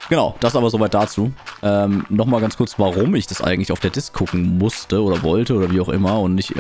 Genau, das aber soweit dazu. Nochmal ganz kurz, warum ich das eigentlich auf der Disk gucken musste oder wollte oder wie auch immer und nicht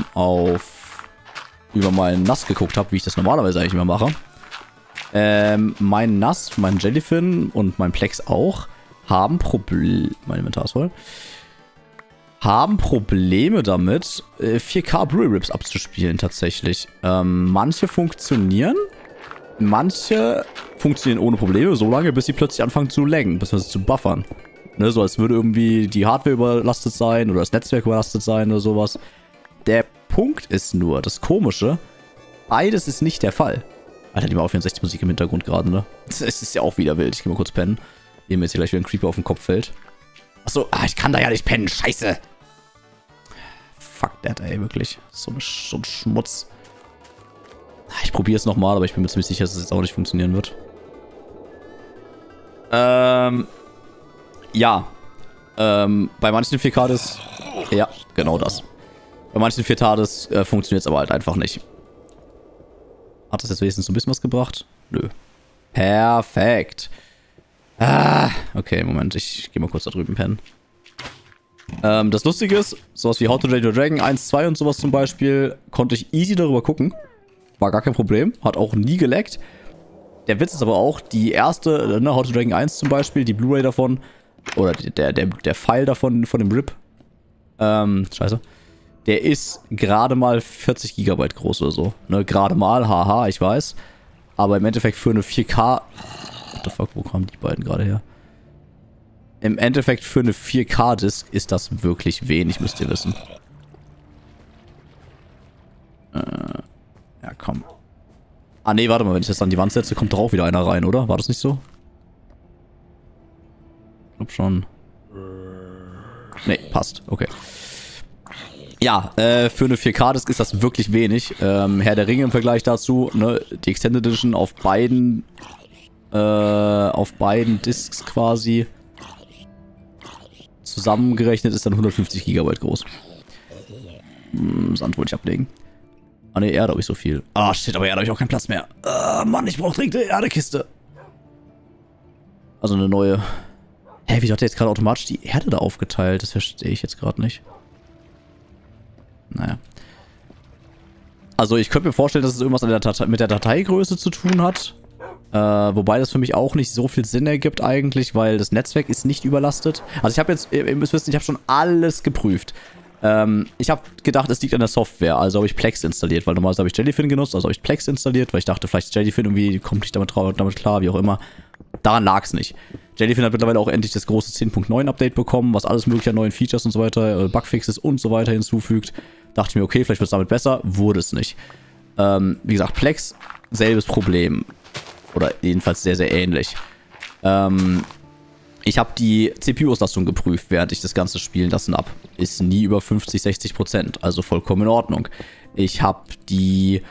über meinen NAS geguckt habe, wie ich das normalerweise eigentlich immer mache. Mein NAS, mein Jellyfin und mein Plex auch haben mein Inventar ist voll, haben Probleme damit, 4K Blu-ray-Rips abzuspielen tatsächlich. Manche funktionieren, manche funktionieren ohne Probleme, solange bis sie plötzlich anfangen zu laggen, bzw. zu buffern. Ne, so als würde irgendwie die Hardware überlastet sein oder das Netzwerk überlastet sein oder sowas. Der Punkt ist nur, das Komische, beides ist nicht der Fall. Alter, die mal auf 64 Musik im Hintergrund gerade, ne? Es ist ja auch wieder wild. Ich geh mal kurz pennen. Ehe mir jetzt hier gleich wieder ein Creeper auf den Kopf fällt. Achso, ich kann da ja nicht pennen. Scheiße. Fuck that, ey, wirklich. So ein Schmutz. Ich probiere es nochmal, aber ich bin mir ziemlich sicher, dass es jetzt auch nicht funktionieren wird. Ja. Bei manchen 4K-Dis... Ja, genau das. Bei manchen 4K-Dis funktioniert es aber halt einfach nicht. Hat das jetzt wenigstens so ein bisschen was gebracht? Nö. Perfekt. Okay, Moment. Ich gehe mal kurz da drüben pennen. Das Lustige ist, sowas wie How to Train Your Dragon 1, 2 und sowas zum Beispiel, konnte ich easy darüber gucken. War gar kein Problem. Hat auch nie geleckt. Der Witz ist aber auch, die erste, How to Dragon 1 zum Beispiel, die Blu-ray davon, oder der File davon, von dem RIP, scheiße, der ist gerade mal 40 GB groß oder so. Ne, gerade mal, haha, ich weiß. Aber im Endeffekt für eine 4K... What the fuck, wo kamen die beiden gerade her? Im Endeffekt für eine 4K-Disk ist das wirklich wenig, müsst ihr wissen. Ja, komm. Ah, nee, warte mal, wenn ich das an die Wand setze, kommt doch auch wieder einer rein, oder? War das nicht so? Ich glaub schon. Nee, passt. Okay. Ja, für eine 4K-Disk ist das wirklich wenig. Herr der Ringe im Vergleich dazu, ne, die Extended Edition auf beiden Discs quasi zusammengerechnet ist dann 150 GB groß. Sand wollte ich ablegen. Ah ne, Erde habe ich so viel. Ah shit, aber Erde habe ich auch keinen Platz mehr. Mann, ich brauche dringend eine Erdekiste. Also eine neue. Hä, wieso hat der jetzt gerade automatisch die Erde da aufgeteilt? Das verstehe ich jetzt gerade nicht. Naja. Also ich könnte mir vorstellen, dass es irgendwas mit der Dateigröße zu tun hat. Wobei das für mich auch nicht so viel Sinn ergibt eigentlich, weil das Netzwerk ist nicht überlastet. Also ich habe jetzt, ihr müsst wissen, ich habe schon alles geprüft. Ich habe gedacht, es liegt an der Software, also habe ich Plex installiert, weil normalerweise habe ich Jellyfin genutzt, also habe ich Plex installiert, weil ich dachte, vielleicht Jellyfin irgendwie kommt nicht damit klar, wie auch immer. Daran lag es nicht. Jellyfin hat mittlerweile auch endlich das große 10.9 Update bekommen, was alles mögliche an neuen Features und so weiter, Bugfixes und so weiter hinzufügt. Dachte ich mir, okay, vielleicht wird es damit besser, wurde es nicht. Wie gesagt, Plex, selbes Problem. Oder jedenfalls sehr, sehr ähnlich. Ich habe die CPU-Auslastung geprüft, während ich das Ganze spielen lassen habe. Ist nie über 50-60%, also vollkommen in Ordnung. Ich habe die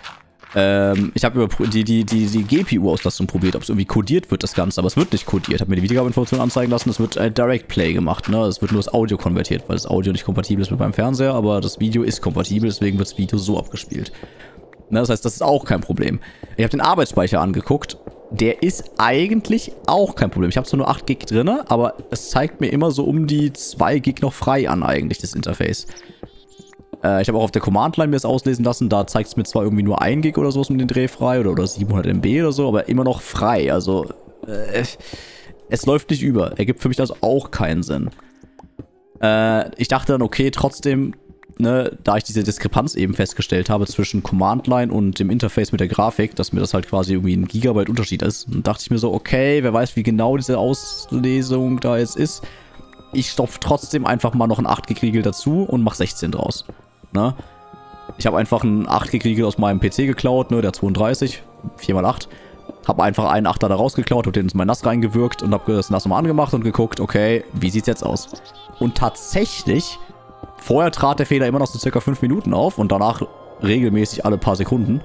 GPU-Auslastung probiert, ob es irgendwie codiert wird, das Ganze, aber es wird nicht codiert. Habe mir die Wiedergabeinformation anzeigen lassen, es wird Direct Play gemacht, ne? Es wird nur das Audio konvertiert, weil das Audio nicht kompatibel ist mit meinem Fernseher, aber das Video ist kompatibel, deswegen wird das Video so abgespielt. Ne? Das heißt, das ist auch kein Problem. Ich habe den Arbeitsspeicher angeguckt. Der ist eigentlich auch kein Problem. Ich habe zwar nur 8 GB drin, aber es zeigt mir immer so um die 2 GB noch frei an eigentlich, das Interface. Ich habe auch auf der Command-Line mir das auslesen lassen. Da zeigt es mir zwar irgendwie nur 1 GB oder sowas mit den Dreh frei oder 700 MB oder so, aber immer noch frei. Also, es läuft nicht über. Ergibt für mich also auch keinen Sinn. Ich dachte dann, okay, trotzdem, ne, da ich diese Diskrepanz eben festgestellt habe zwischen Command-Line und dem Interface mit der Grafik, dass mir das halt quasi irgendwie ein Gigabyte Unterschied ist. Und dachte ich mir so, okay, wer weiß, wie genau diese Auslesung da jetzt ist. Ich stopfe trotzdem einfach mal noch ein 8 GB Riegel dazu und mache 16 draus. Ne? Ich habe einfach einen 8 GB Riegel aus meinem PC geklaut, ne, der 32, 4x8. Habe einfach einen 8er da rausgeklaut, habe den in mein NAS reingewirkt und habe das NAS nochmal angemacht und geguckt, okay, wie sieht's jetzt aus? Und tatsächlich, vorher trat der Fehler immer noch so circa 5 Minuten auf und danach regelmäßig alle paar Sekunden.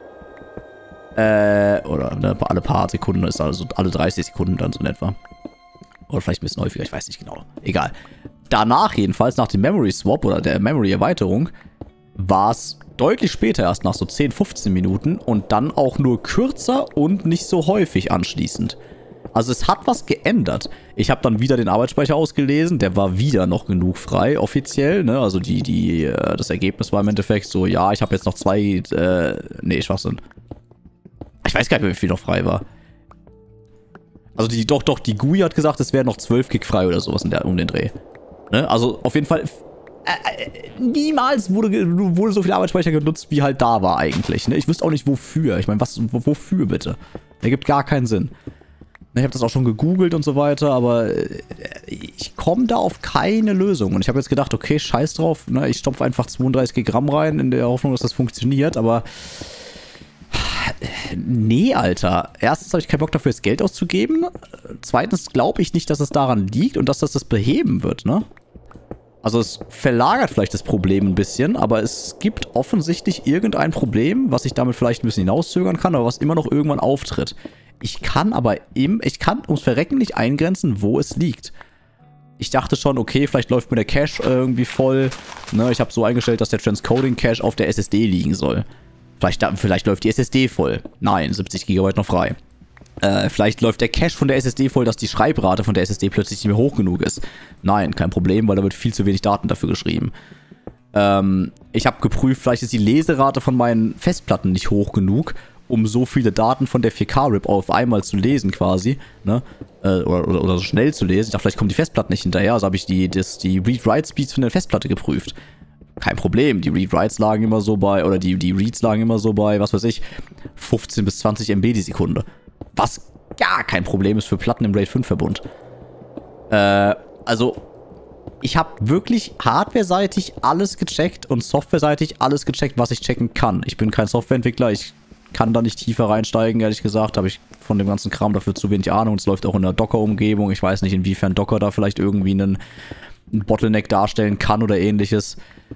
Oder ne, alle paar Sekunden, ist also alle 30 Sekunden dann so in etwa. Oder vielleicht ein bisschen häufiger, ich weiß nicht genau. Egal. Danach jedenfalls, nach dem Memory Swap oder der Memory Erweiterung, war es deutlich später erst nach so 10, 15 Minuten und dann auch nur kürzer und nicht so häufig anschließend. Also es hat was geändert. Ich habe dann wieder den Arbeitsspeicher ausgelesen, der war wieder noch genug frei, offiziell, ne? Also das Ergebnis war im Endeffekt so, ja, ich habe jetzt noch 2, nee, Schwachsinn. Ich weiß gar nicht mehr, wie viel noch frei war. Also die GUI hat gesagt, es wären noch 12 Gig frei oder sowas um den Dreh. Ne? Also auf jeden Fall, niemals wurde so viel Arbeitsspeicher genutzt, wie halt da war eigentlich. Ne? Ich wüsste auch nicht wofür. Ich meine, wofür bitte? Ergibt gar keinen Sinn. Ich habe das auch schon gegoogelt und so weiter, aber ich komme da auf keine Lösung. Und ich habe jetzt gedacht, okay, scheiß drauf. Ne? Ich stopfe einfach 32 GB RAM rein, in der Hoffnung, dass das funktioniert, aber nee, Alter. Erstens habe ich keinen Bock dafür, jetzt Geld auszugeben. Zweitens glaube ich nicht, dass es daran liegt und dass das beheben wird, ne? Also es verlagert vielleicht das Problem ein bisschen, aber es gibt offensichtlich irgendein Problem, was ich damit vielleicht ein bisschen hinauszögern kann, aber was immer noch irgendwann auftritt. Ich kann ums Verrecken nicht eingrenzen, wo es liegt. Ich dachte schon, okay, vielleicht läuft mir der Cache irgendwie voll. Ne, ich habe so eingestellt, dass der Transcoding-Cache auf der SSD liegen soll. Vielleicht läuft die SSD voll. Nein, 70 GB noch frei. Vielleicht läuft der Cache von der SSD voll, dass die Schreibrate von der SSD plötzlich nicht mehr hoch genug ist. Nein, kein Problem, weil da wird viel zu wenig Daten dafür geschrieben. Ich habe geprüft, vielleicht ist die Leserate von meinen Festplatten nicht hoch genug, um so viele Daten von der 4K-RIP auf einmal zu lesen quasi, ne? Oder so schnell zu lesen. Ich dachte, vielleicht kommt die Festplatte nicht hinterher, also habe ich die Read-Write-Speeds von der Festplatte geprüft. Kein Problem, die Read-Writes lagen immer so bei, oder die Reads lagen immer so bei, was weiß ich, 15 bis 20 MB die Sekunde. Was gar kein Problem ist für Platten im RAID 5 Verbund. Also, ich habe wirklich hardware-seitig alles gecheckt und software-seitig alles gecheckt, was ich checken kann. Ich bin kein Softwareentwickler, ich kann da nicht tiefer reinsteigen, ehrlich gesagt. Habe ich von dem ganzen Kram dafür zu wenig Ahnung. Es läuft auch in der Docker-Umgebung. Ich weiß nicht, inwiefern Docker da vielleicht irgendwie einen Bottleneck darstellen kann oder ähnliches.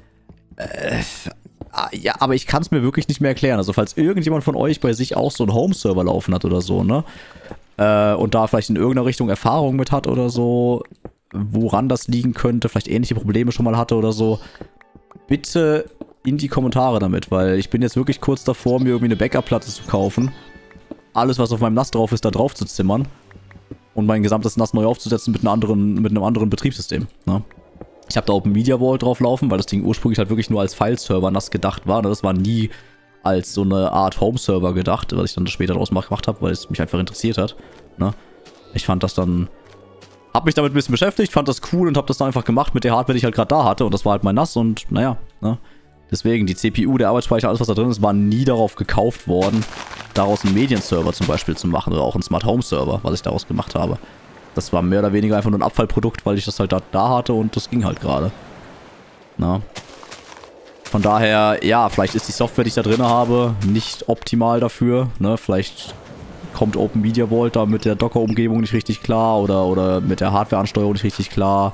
Ja, aber ich kann es mir wirklich nicht mehr erklären. Also falls irgendjemand von euch bei sich auch so einen Home-Server laufen hat oder so, ne? Und da vielleicht in irgendeiner Richtung Erfahrung mit hat oder so, woran das liegen könnte, vielleicht ähnliche Probleme schon mal hatte oder so, bitte in die Kommentare damit, weil ich bin jetzt wirklich kurz davor, mir irgendwie eine Backup-Platte zu kaufen, alles, was auf meinem NAS drauf ist, da drauf zu zimmern und mein gesamtes NAS neu aufzusetzen mit einem anderen Betriebssystem, ne? Ich habe da Open Media Vault drauf laufen, weil das Ding ursprünglich halt wirklich nur als File-Server NAS gedacht war. Das war nie als so eine Art Home-Server gedacht, was ich dann später daraus gemacht habe, weil es mich einfach interessiert hat. Ne? Ich fand das dann... Hab mich damit ein bisschen beschäftigt, fand das cool und habe das dann einfach gemacht mit der Hardware, die ich halt gerade da hatte. Und das war halt mein NAS und naja, ne? Deswegen, die CPU, der Arbeitsspeicher, alles was da drin ist, war nie darauf gekauft worden, daraus einen Medienserver zum Beispiel zu machen oder auch einen Smart Home Server, was ich daraus gemacht habe. Das war mehr oder weniger einfach nur ein Abfallprodukt, weil ich das halt da hatte und das ging halt gerade. Na. Von daher, ja, vielleicht ist die Software, die ich da drin habe, nicht optimal dafür. Ne? Vielleicht kommt Open Media Vault da mit der Docker-Umgebung nicht richtig klar oder mit der Hardware-Ansteuerung nicht richtig klar.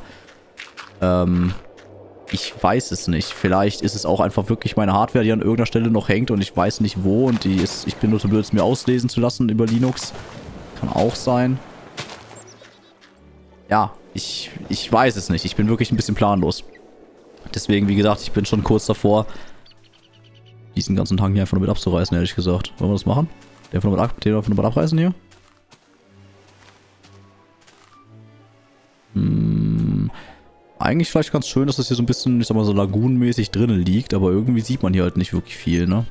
Ich weiß es nicht. Vielleicht ist es auch einfach wirklich meine Hardware, die an irgendeiner Stelle noch hängt und ich weiß nicht wo und ich bin nur so blöd, es mir auslesen zu lassen über Linux. Kann auch sein. Ja, ich weiß es nicht. Ich bin wirklich ein bisschen planlos. Deswegen, wie gesagt, ich bin schon kurz davor, diesen ganzen Tank hier einfach nur mit abzureißen, ehrlich gesagt. Wollen wir das machen? Den einfach nur mit abreißen hier? Eigentlich vielleicht ganz schön, dass das hier so ein bisschen, ich sag mal, so lagunenmäßig drinnen liegt, aber irgendwie sieht man hier halt nicht wirklich viel, ne?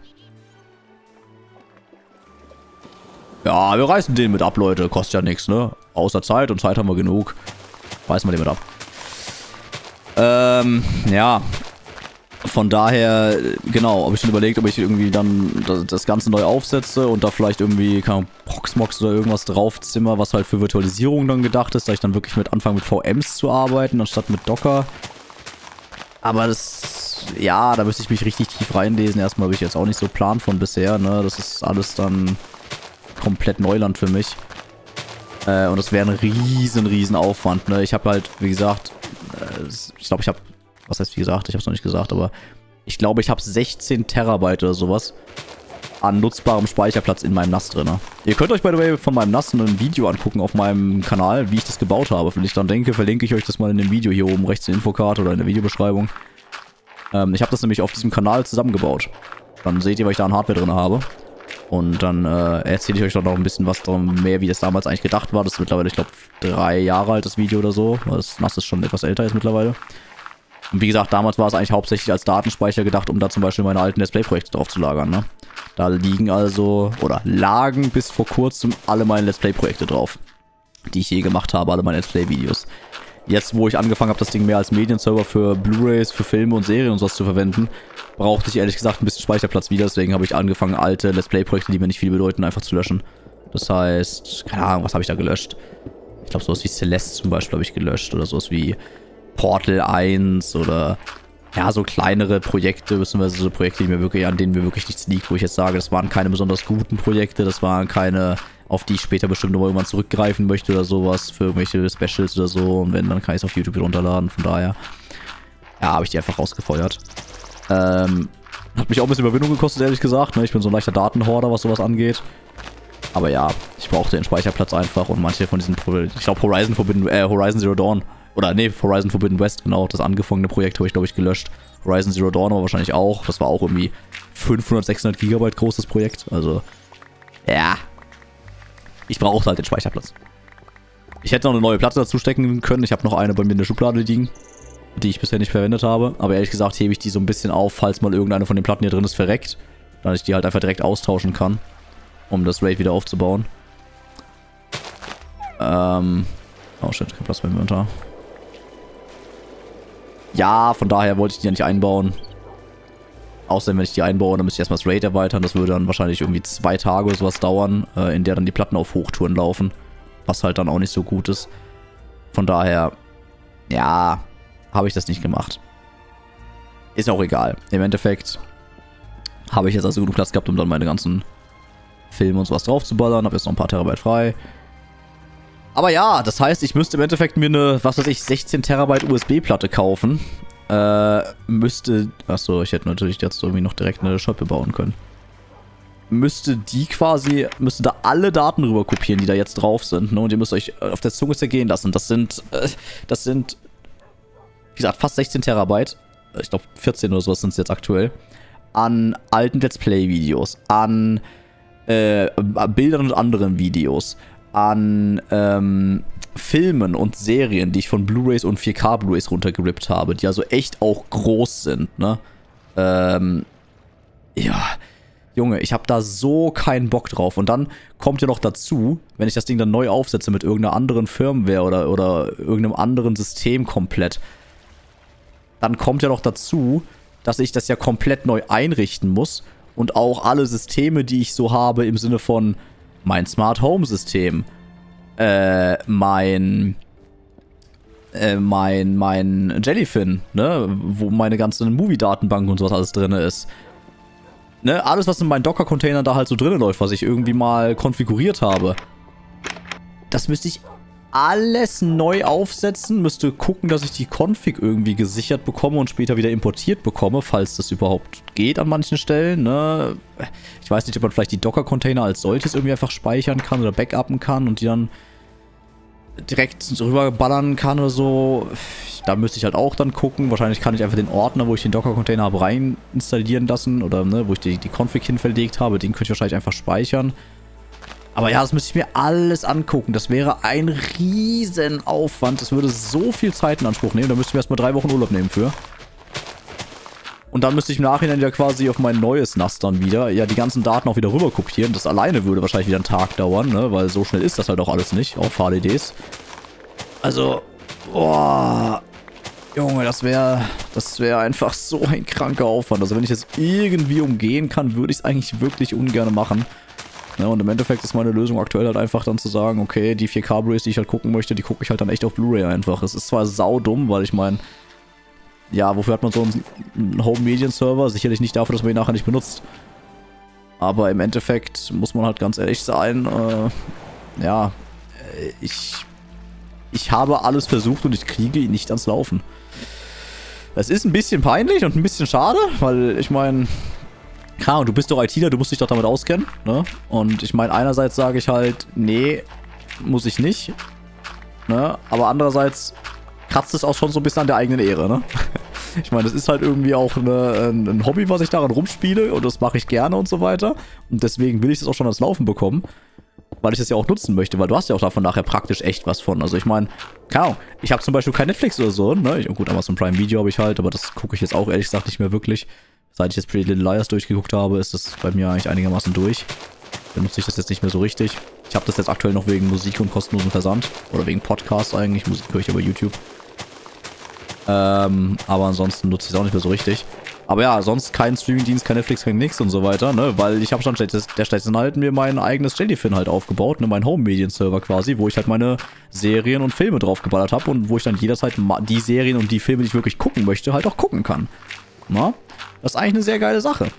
Ja, wir reißen den mit ab, Leute. Kostet ja nichts, ne? Außer Zeit und Zeit haben wir genug. Reißen wir den mit ab. Ja. Von daher, genau, habe ich schon überlegt, ob ich irgendwie dann das Ganze neu aufsetze und da vielleicht irgendwie, keine Ahnung, Proxmox oder irgendwas draufzimmer, was halt für Virtualisierung dann gedacht ist, dass ich dann wirklich anfange mit VMs zu arbeiten, anstatt mit Docker. Aber das, ja, da müsste ich mich richtig tief reinlesen. Erstmal habe ich jetzt auch nicht so Plan von bisher, ne? Das ist alles dann komplett Neuland für mich. Und das wäre ein riesen Aufwand, ne? Ich habe halt, wie gesagt, ich glaube, ich habe, was heißt wie gesagt, ich habe es noch nicht gesagt, aber ich glaube, ich habe 16 Terabyte oder sowas an nutzbarem Speicherplatz in meinem NAS drin. Ihr könnt euch, by the way, von meinem NAS ein Video angucken auf meinem Kanal, wie ich das gebaut habe. Wenn ich dann denke, verlinke ich euch das mal in dem Video hier oben rechts in der Infokarte oder in der Videobeschreibung. Ich habe das nämlich auf diesem Kanal zusammengebaut. Dann seht ihr, was ich da an Hardware drin habe. Und dann erzähle ich euch doch noch ein bisschen was darum, mehr, wie das damals eigentlich gedacht war. Das ist mittlerweile, ich glaube, 3 Jahre alt, das Video oder so. Das NAS ist schon etwas älter ist mittlerweile. Und wie gesagt, damals war es eigentlich hauptsächlich als Datenspeicher gedacht, um da zum Beispiel meine alten Let's Play-Projekte drauf zu lagern, ne? Da liegen also, oder lagen bis vor kurzem alle meine Let's Play-Projekte drauf, die ich je gemacht habe, alle meine Let's Play-Videos. Jetzt, wo ich angefangen habe, das Ding mehr als Medienserver für Blu-Rays, für Filme und Serien und sowas zu verwenden, brauchte ich ehrlich gesagt ein bisschen Speicherplatz wieder. Deswegen habe ich angefangen, alte Let's Play-Projekte, die mir nicht viel bedeuten, einfach zu löschen. Das heißt, keine Ahnung, was habe ich da gelöscht? Ich glaube, sowas wie Celeste zum Beispiel habe ich gelöscht. Oder sowas wie Portal 1 oder ja, so kleinere Projekte, beziehungsweise so Projekte, an denen mir wirklich nichts liegt, wo ich jetzt sage, das waren keine besonders guten Projekte, das waren keine, auf die ich später bestimmt noch irgendwann zurückgreifen möchte oder sowas, für irgendwelche Specials oder so. Und wenn, dann kann ich es auf YouTube runterladen, von daher, ja, habe ich die einfach rausgefeuert. Hat mich auch ein bisschen Überwindung gekostet, ehrlich gesagt, ne? Ich bin so ein leichter Datenhorder, was sowas angeht. Aber ja, ich brauchte den Speicherplatz einfach und manche von diesen, ich glaube Horizon Zero Dawn, oder nee, Horizon Forbidden West, genau, das angefangene Projekt habe ich, glaube ich, gelöscht. Horizon Zero Dawn aber wahrscheinlich auch. Das war auch irgendwie 500, 600 Gigabyte großes Projekt. Also, ja. Ich brauchte halt den Speicherplatz. Ich hätte noch eine neue Platte dazu stecken können. Ich habe noch eine bei mir in der Schublade liegen, die ich bisher nicht verwendet habe. Aber ehrlich gesagt hebe ich die so ein bisschen auf, falls mal irgendeine von den Platten hier drin ist verreckt. Dann ich die halt einfach direkt austauschen kann, um das RAID wieder aufzubauen. Oh shit, kein Platz beim Inventar. Ja, von daher wollte ich die ja nicht einbauen. Außerdem, wenn ich die einbaue, dann müsste ich erstmal das RAID erweitern. Das würde dann wahrscheinlich irgendwie 2 Tage oder sowas dauern, in der dann die Platten auf Hochtouren laufen. Was halt dann auch nicht so gut ist. Von daher, ja, habe ich das nicht gemacht. Ist auch egal. Im Endeffekt habe ich jetzt also genug Platz gehabt, um dann meine ganzen Filme und sowas drauf zu ballern. Habe jetzt noch ein paar Terabyte frei. Aber ja, das heißt, ich müsste im Endeffekt mir eine, was weiß ich, 16 Terabyte USB-Platte kaufen. Achso, ich hätte natürlich jetzt irgendwie noch direkt eine Schoppe bauen können. Müsste da alle Daten rüber kopieren, die da jetzt drauf sind, ne? Und ihr müsst euch auf der Zunge zergehen lassen. Das sind, wie gesagt, fast 16 Terabyte. Ich glaube, 14 oder sowas sind es jetzt aktuell. An alten Let's Play-Videos, an Bildern und anderen Videos, an Filmen und Serien, die ich von Blu-Rays und 4K Blu-Rays runtergerippt habe, die also echt auch groß sind, ne? Ja, Junge, ich habe da so keinen Bock drauf. Und dann kommt ja noch dazu, wenn ich das Ding dann neu aufsetze mit irgendeiner anderen Firmware oder irgendeinem anderen System komplett, dann kommt ja noch dazu, dass ich das ja komplett neu einrichten muss und auch alle Systeme, die ich so habe, im Sinne von mein Smart Home System, mein Jellyfin, ne, wo meine ganze Movie-Datenbank und sowas alles drin ist. Ne, alles, was in meinen Docker-Containern da halt so drin läuft, was ich irgendwie mal konfiguriert habe. Das müsste ich alles neu aufsetzen, müsste gucken, dass ich die Config irgendwie gesichert bekomme und später wieder importiert bekomme, falls das überhaupt geht an manchen Stellen, ne. Ich weiß nicht, ob man vielleicht die Docker-Container als solches irgendwie einfach speichern kann oder backuppen kann und die dann direkt rüberballern kann oder so. Da müsste ich halt auch dann gucken. Wahrscheinlich kann ich einfach den Ordner, wo ich den Docker-Container habe, rein installieren lassen. Oder ne, wo ich die Config hinverlegt habe. Den könnte ich wahrscheinlich einfach speichern. Aber ja, das müsste ich mir alles angucken. Das wäre ein Riesenaufwand. Das würde so viel Zeit in Anspruch nehmen. Da müsste ich mir erstmal 3 Wochen Urlaub nehmen für. Und dann müsste ich im Nachhinein ja quasi auf mein neues NAS dann wieder, ja, die ganzen Daten auch wieder rüber kopieren. Das alleine würde wahrscheinlich wieder einen Tag dauern, ne, weil so schnell ist das halt auch alles nicht, auf HDDs. Also, boah, Junge, das wäre einfach so ein kranker Aufwand. Also wenn ich das irgendwie umgehen kann, würde ich es eigentlich wirklich ungern machen. Ne, und im Endeffekt ist meine Lösung aktuell halt einfach dann zu sagen, okay, die 4K Blu-rays, die ich halt gucken möchte, die gucke ich halt dann echt auf Blu-ray einfach. Es ist zwar saudumm, weil ich meine, ja, wofür hat man so einen Home-Medien-Server? Sicherlich nicht dafür, dass man ihn nachher nicht benutzt. Aber im Endeffekt muss man halt ganz ehrlich sein, ja, ich habe alles versucht und ich kriege ihn nicht ans Laufen. Das ist ein bisschen peinlich und ein bisschen schade, weil ich meine, klar, du bist doch ITler, du musst dich doch damit auskennen, ne? Und ich meine, einerseits sage ich halt, nee, muss ich nicht, ne? Aber andererseits kratzt es auch schon so ein bisschen an der eigenen Ehre, ne? Ich meine, das ist halt irgendwie auch ein Hobby, was ich daran rumspiele und das mache ich gerne und so weiter. Und deswegen will ich das auch schon ans Laufen bekommen, weil ich das ja auch nutzen möchte, weil du hast ja auch davon nachher praktisch echt was von. Also ich meine, keine Ahnung, ich habe zum Beispiel kein Netflix oder so, ne? Gut, Amazon Prime Video habe ich halt, aber das gucke ich jetzt auch ehrlich gesagt nicht mehr wirklich. Seit ich jetzt Pretty Little Liars durchgeguckt habe, ist das bei mir eigentlich einigermaßen durch. Benutze ich das jetzt nicht mehr so richtig. Ich habe das jetzt aktuell noch wegen Musik und kostenlosen Versand. Oder wegen Podcasts eigentlich. Musik höre ich über YouTube. Aber ansonsten nutze ich es auch nicht mehr so richtig. Aber ja, sonst kein Streamingdienst, kein Netflix, kein nix und so weiter, ne? Weil ich habe schon der stattdessen halt mir mein eigenes Jellyfin halt aufgebaut, ne? Mein Home-Medien-Server quasi, wo ich halt meine Serien und Filme draufgeballert habe und wo ich dann jederzeit die Serien und die Filme, die ich wirklich gucken möchte, halt auch gucken kann. Na? Das ist eigentlich eine sehr geile Sache.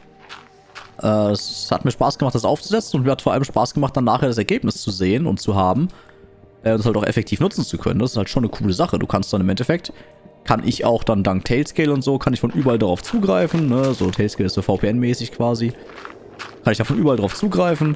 Es hat mir Spaß gemacht, das aufzusetzen und mir hat vor allem Spaß gemacht, dann nachher das Ergebnis zu sehen und zu haben. Das halt auch effektiv nutzen zu können. Das ist halt schon eine coole Sache. Du kannst dann im Endeffekt, kann ich auch dann dank Tailscale und so, kann ich von überall darauf zugreifen. Ne? So Tailscale ist so VPN-mäßig quasi. Kann ich da von überall drauf zugreifen.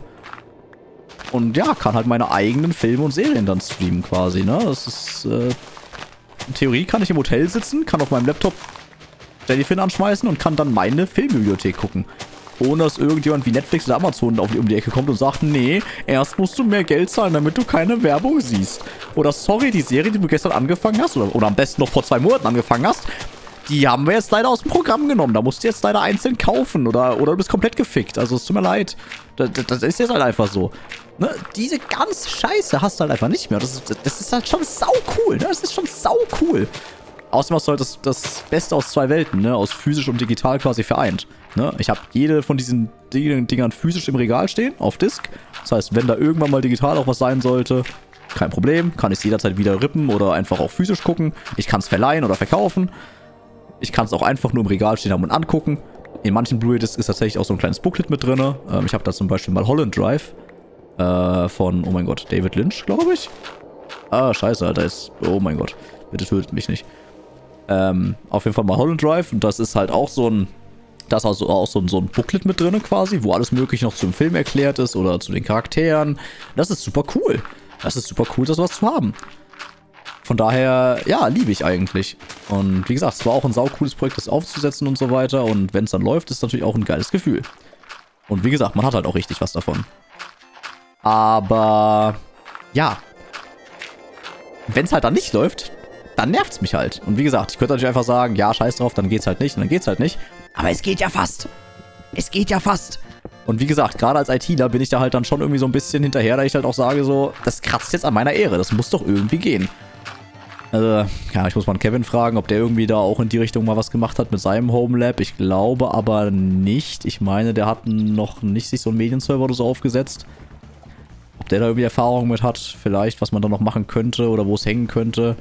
Und ja, kann halt meine eigenen Filme und Serien dann streamen quasi. Ne? Das ist, in Theorie kann ich im Hotel sitzen, kann auf meinem Laptop Jellyfin anschmeißen und kann dann meine Filmbibliothek gucken. Ohne dass irgendjemand wie Netflix oder Amazon um die Ecke kommt und sagt, nee, erst musst du mehr Geld zahlen, damit du keine Werbung siehst. Oder sorry, die Serie, die du gestern angefangen hast, oder am besten noch vor 2 Monaten angefangen hast, die haben wir jetzt leider aus dem Programm genommen. Da musst du jetzt leider einzeln kaufen oder du bist komplett gefickt. Also es tut mir leid. Das ist jetzt halt einfach so. Ne? Diese ganze Scheiße hast du halt einfach nicht mehr. Das ist halt schon sau cool. Ne? Das ist schon sau cool. Außerdem hast du halt das Beste aus 2 Welten, ne? Aus physisch und digital quasi vereint. Ne? Ich habe jede von diesen Dingern physisch im Regal stehen, auf Disk. Das heißt, wenn da irgendwann mal digital auch was sein sollte, kein Problem. Kann ich es jederzeit wieder rippen oder einfach auch physisch gucken. Ich kann es verleihen oder verkaufen. Ich kann es auch einfach nur im Regal stehen haben und angucken. In manchen Blu-ray-Discs ist tatsächlich auch so ein kleines Booklet mit drin. Ich habe da zum Beispiel mal Holland Drive von, oh mein Gott, David Lynch, glaube ich. Ah, scheiße, Alter, oh mein Gott, bitte tötet mich nicht. Auf jeden Fall mal Holland Drive und das ist halt auch so ein, da ist also auch so ein Booklet mit drin quasi, wo alles mögliche noch zum Film erklärt ist oder zu den Charakteren. Das ist super cool. Das ist super cool, das was zu haben. Von daher, ja, liebe ich eigentlich. Und wie gesagt, es war auch ein saucooles Projekt, das aufzusetzen und so weiter. Und wenn es dann läuft, ist natürlich auch ein geiles Gefühl. Und wie gesagt, man hat halt auch richtig was davon. Aber, ja. Wenn es halt dann nicht läuft, dann nervt es mich halt. Und wie gesagt, ich könnte natürlich einfach sagen, ja, scheiß drauf, dann geht's halt nicht und dann geht's halt nicht. Aber es geht ja fast. Es geht ja fast. Und wie gesagt, gerade als ITler bin ich da halt dann schon irgendwie so ein bisschen hinterher, da ich halt auch sage so, das kratzt jetzt an meiner Ehre, das muss doch irgendwie gehen. Also, ja, ich muss mal Kevin fragen, ob der irgendwie da auch in die Richtung mal was gemacht hat mit seinem Home Lab. Ich glaube aber nicht. Ich meine, der hat noch nicht sich so einen Medienserver oder so aufgesetzt. Ob der da irgendwie Erfahrung mit hat, vielleicht, was man da noch machen könnte oder wo es hängen könnte.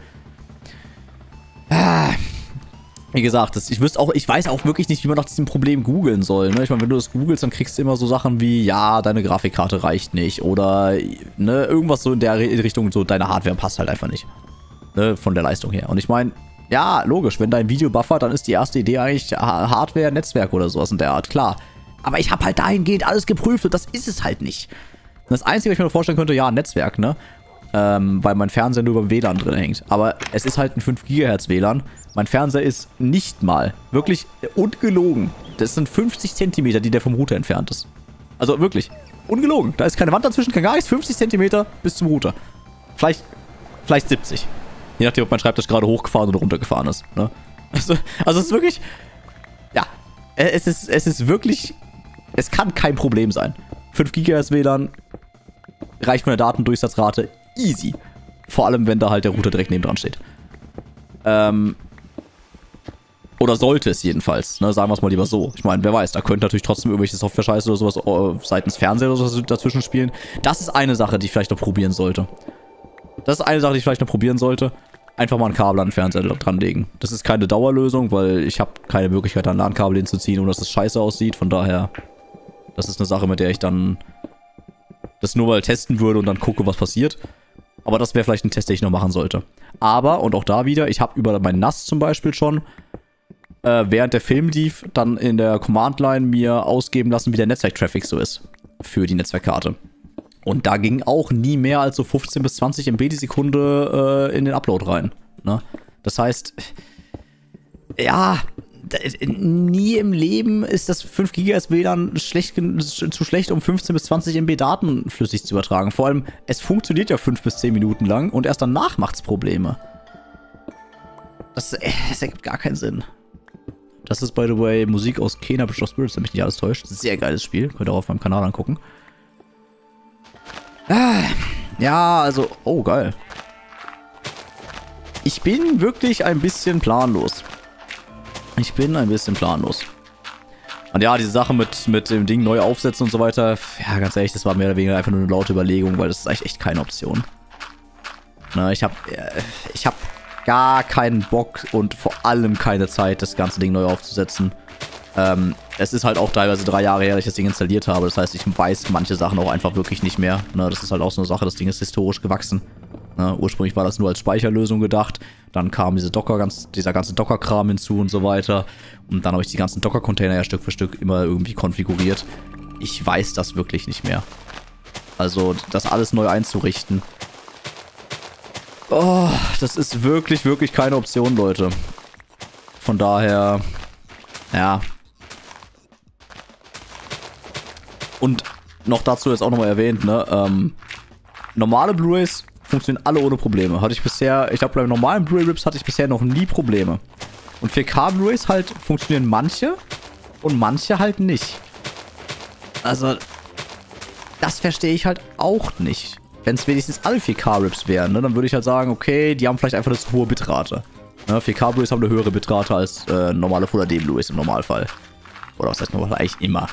Wie gesagt, ich weiß auch wirklich nicht, wie man nach diesem Problem googeln soll. Ne? Ich meine, wenn du das googelst, dann kriegst du immer so Sachen wie, ja, deine Grafikkarte reicht nicht. Oder, ne, irgendwas so in der Richtung, so deine Hardware passt halt einfach nicht. Ne, von der Leistung her. Und ich meine, ja, logisch, wenn dein Video buffert, dann ist die erste Idee eigentlich Hardware, Netzwerk oder sowas in der Art, klar. Aber ich habe halt dahingehend alles geprüft und das ist es halt nicht. Und das Einzige, was ich mir vorstellen könnte, ja, Netzwerk, ne? Weil mein Fernseher nur beim WLAN drin hängt. Aber es ist halt ein 5 GHz WLAN. Mein Fernseher ist nicht mal, wirklich ungelogen. Das sind 50 Zentimeter, die der vom Router entfernt ist. Also wirklich, ungelogen. Da ist keine Wand dazwischen, kein gar nichts. 50 Zentimeter bis zum Router. Vielleicht 70. Je nachdem, ob mein Schreibtisch gerade hochgefahren oder runtergefahren ist. Ne? Also es ist wirklich, ja, es ist wirklich, es kann kein Problem sein. 5 GHz WLAN reicht meine Datendurchsatzrate easy. Vor allem, wenn da halt der Router direkt neben dran steht. Oder sollte es jedenfalls, ne? Sagen wir es mal lieber so. Ich meine, wer weiß, da könnte natürlich trotzdem irgendwelche Software-Scheiße oder sowas seitens Fernseher oder sowas dazwischen spielen. Das ist eine Sache, die ich vielleicht noch probieren sollte. Einfach mal ein Kabel an den Fernseher dran legen. Das ist keine Dauerlösung, weil ich habe keine Möglichkeit, ein LAN-Kabel hinzuziehen, ohne dass das scheiße aussieht. Von daher, das ist eine Sache, mit der ich dann das nur mal testen würde und dann gucke, was passiert. Aber das wäre vielleicht ein Test, den ich noch machen sollte. Aber, und auch da wieder, ich habe über mein NAS zum Beispiel schon, während der Film lief, dann in der Command-Line mir ausgeben lassen, wie der Netzwerk-Traffic so ist. Für die Netzwerkkarte. Und da ging auch nie mehr als so 15 bis 20 MB die Sekunde in den Upload rein. Ne? Das heißt, Ja, nie im Leben ist das 5 GHz WLAN zu schlecht, um 15 bis 20 MB Daten flüssig zu übertragen. Vor allem, es funktioniert ja 5 bis 10 Minuten lang und erst danach macht es Probleme. Das ergibt gar keinen Sinn. Das ist, by the way, Musik aus Kena Bridge of Spirits, wenn mich nicht alles täuscht. Sehr geiles Spiel. Könnt ihr auch auf meinem Kanal angucken. Ja, also... Oh, geil. Ich bin wirklich ein bisschen planlos. Und ja, diese Sache mit dem Ding neu aufsetzen und so weiter, ja, ganz ehrlich, das war mehr oder weniger einfach nur eine laute Überlegung, weil das ist eigentlich echt keine Option. Na, ich hab gar keinen Bock und vor allem keine Zeit, das ganze Ding neu aufzusetzen. Es ist halt auch teilweise 3 Jahre her, dass ich das Ding installiert habe. Das heißt, ich weiß manche Sachen auch einfach wirklich nicht mehr. Ne, das ist halt auch so eine Sache, das Ding ist historisch gewachsen. Ne, ursprünglich war das nur als Speicherlösung gedacht. Dann kam dieser ganze Docker-Kram hinzu und so weiter. Und dann habe ich die ganzen Docker-Container ja Stück für Stück immer irgendwie konfiguriert. Ich weiß das wirklich nicht mehr. Also, das alles neu einzurichten. Oh, das ist wirklich, wirklich keine Option, Leute. Von daher, ja. Und noch dazu jetzt auch nochmal erwähnt, ne, normale Blu-rays funktionieren alle ohne Probleme. Hatte ich bisher, ich glaube, bei normalen Blu-ray-Rips hatte ich bisher noch nie Probleme. Und 4K Blu-rays halt funktionieren manche und manche halt nicht. Also, das verstehe ich halt auch nicht. Wenn es wenigstens alle 4K-Rips wären, ne, dann würde ich halt sagen, okay, die haben vielleicht einfach eine zu hohe Bitrate. Ne, 4K-Blu-rays haben eine höhere Bitrate als normale Full HD Blu-rays im Normalfall. Oder was heißt normal? Eigentlich immer.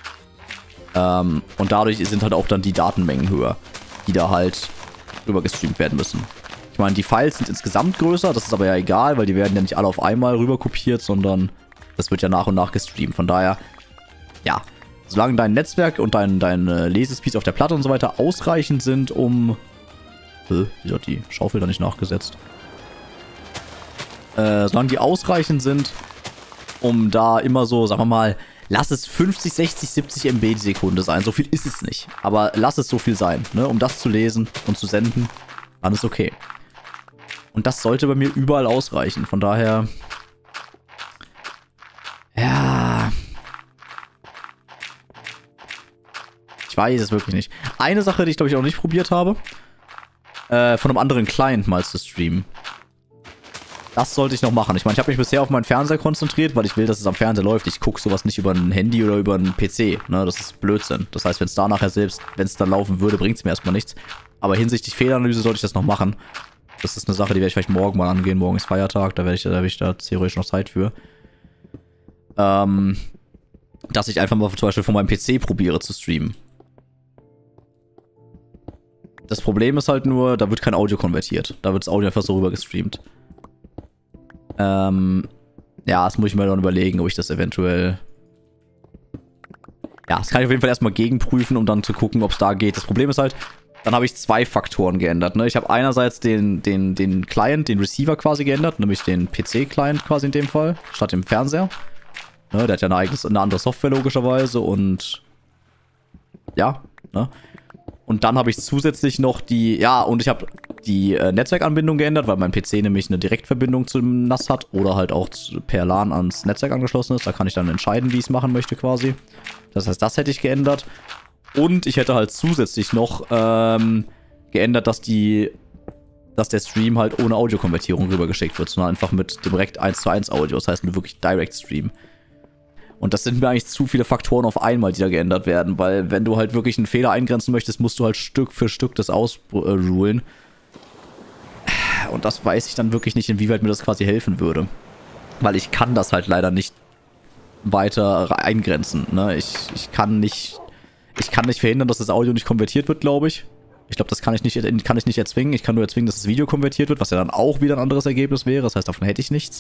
Und dadurch sind halt auch dann die Datenmengen höher, die da halt rüber gestreamt werden müssen. Ich meine, die Files sind insgesamt größer, das ist aber ja egal, weil die werden ja nicht alle auf einmal rüber kopiert, sondern das wird ja nach und nach gestreamt. Von daher, ja, solange dein Netzwerk und dein Lesespeed auf der Platte und so weiter ausreichend sind, um... wieso hat die Schaufel da nicht nachgesetzt? Solange die ausreichend sind, um da immer so, sagen wir mal, lass es 50, 60, 70 MB die Sekunde sein. So viel ist es nicht. Aber lass es so viel sein, ne? Um das zu lesen und zu senden, dann ist okay. Und das sollte bei mir überall ausreichen. Von daher... Ja... Ich weiß es wirklich nicht. Eine Sache, die ich glaube ich auch nicht probiert habe, von einem anderen Client mal zu streamen. Das sollte ich noch machen. Ich meine, ich habe mich bisher auf meinen Fernseher konzentriert, weil ich will, dass es am Fernseher läuft. Ich gucke sowas nicht über ein Handy oder über einen PC. Ne? Das ist Blödsinn. Das heißt, wenn es da nachher selbst, wenn es dann laufen würde, bringt es mir erstmal nichts. Aber hinsichtlich Fehleranalyse sollte ich das noch machen. Das ist eine Sache, die werde ich vielleicht morgen mal angehen. Morgen ist Feiertag, da habe ich da theoretisch noch Zeit für. Dass ich einfach mal zum Beispiel von meinem PC probiere zu streamen. Das Problem ist halt nur, da wird kein Audio konvertiert. Da wird das Audio einfach so rüber gestreamt. Ja, das muss ich mir dann überlegen, ob ich das eventuell... Ja, das kann ich auf jeden Fall erstmal gegenprüfen, um dann zu gucken, ob es da geht. Das Problem ist halt, dann habe ich 2 Faktoren geändert. Ne? Ich habe einerseits den Client, den Receiver quasi geändert, nämlich den PC-Client quasi in dem Fall, statt dem Fernseher. Ne? Der hat ja eine andere Software logischerweise und... Ja, ne? Und dann habe ich zusätzlich noch die, ja, und ich habe die Netzwerkanbindung geändert, weil mein PC nämlich eine Direktverbindung zum NAS hat oder halt auch per LAN ans Netzwerk angeschlossen ist. Da kann ich dann entscheiden, wie ich es machen möchte quasi. Das heißt, das hätte ich geändert. Und ich hätte halt zusätzlich noch geändert, dass der Stream halt ohne Audiokonvertierung rübergeschickt wird, sondern einfach mit direkt 1:1 Audio. Das heißt, nur wirklich Direct Stream. Und das sind mir eigentlich zu viele Faktoren auf einmal, die da geändert werden, weil wenn du halt wirklich einen Fehler eingrenzen möchtest, musst du halt Stück für Stück das ausrulen. Und das weiß ich dann wirklich nicht, inwieweit mir das quasi helfen würde. Weil ich kann das halt leider nicht weiter eingrenzen. Ne? Ich kann nicht verhindern, dass das Audio nicht konvertiert wird, glaube ich. Ich glaube, das kann ich nicht erzwingen. Ich kann nur erzwingen, dass das Video konvertiert wird, was ja dann auch wieder ein anderes Ergebnis wäre. Das heißt, davon hätte ich nichts.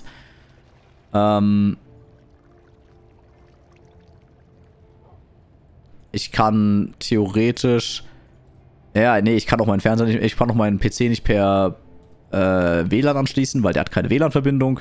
Ich kann theoretisch... Ja, nee, ich kann auch meinen Fernseher nicht... Ich kann auch meinen PC nicht per WLAN anschließen, weil der hat keine WLAN-Verbindung.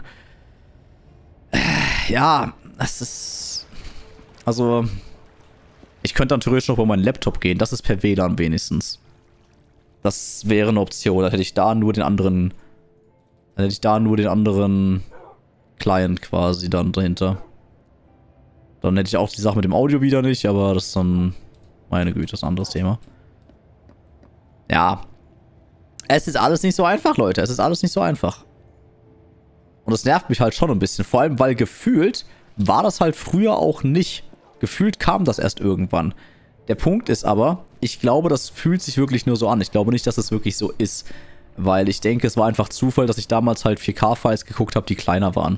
Ja, das ist... Also... Ich könnte dann theoretisch noch über meinen Laptop gehen. Das ist per WLAN wenigstens. Das wäre eine Option. Dann hätte ich da nur den anderen... Client quasi dann dahinter. Dann hätte ich auch die Sache mit dem Audio wieder nicht, aber das ist dann, meine Güte, das ist ein anderes Thema. Ja. Es ist alles nicht so einfach, Leute. Es ist alles nicht so einfach. Und das nervt mich halt schon ein bisschen. Vor allem, weil gefühlt war das halt früher auch nicht. Gefühlt kam das erst irgendwann. Der Punkt ist aber, ich glaube, das fühlt sich wirklich nur so an. Ich glaube nicht, dass es wirklich so ist. Weil ich denke, es war einfach Zufall, dass ich damals halt 4K-Files geguckt habe, die kleiner waren.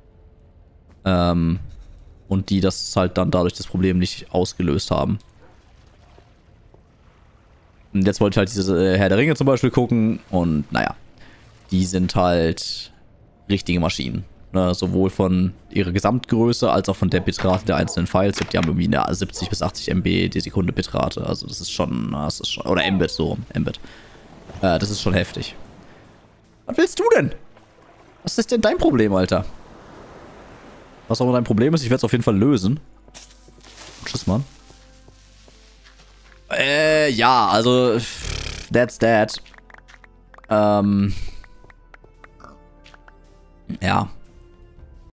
Und die das halt dann dadurch das Problem nicht ausgelöst haben. Und jetzt wollte ich halt diese Herr der Ringe zum Beispiel gucken. Und naja, die sind halt richtige Maschinen. Ne? Sowohl von ihrer Gesamtgröße als auch von der Bitrate der einzelnen Files. Die haben irgendwie eine 70 bis 80 MB die Sekunde Bitrate. Also das ist schon, oder Mbit, so Mbit. Das ist schon heftig. Was willst du denn? Was ist denn dein Problem, Alter? Was auch immer dein Problem ist, ich werde es auf jeden Fall lösen. Tschüss, Mann. Ja, also that's that. Ja.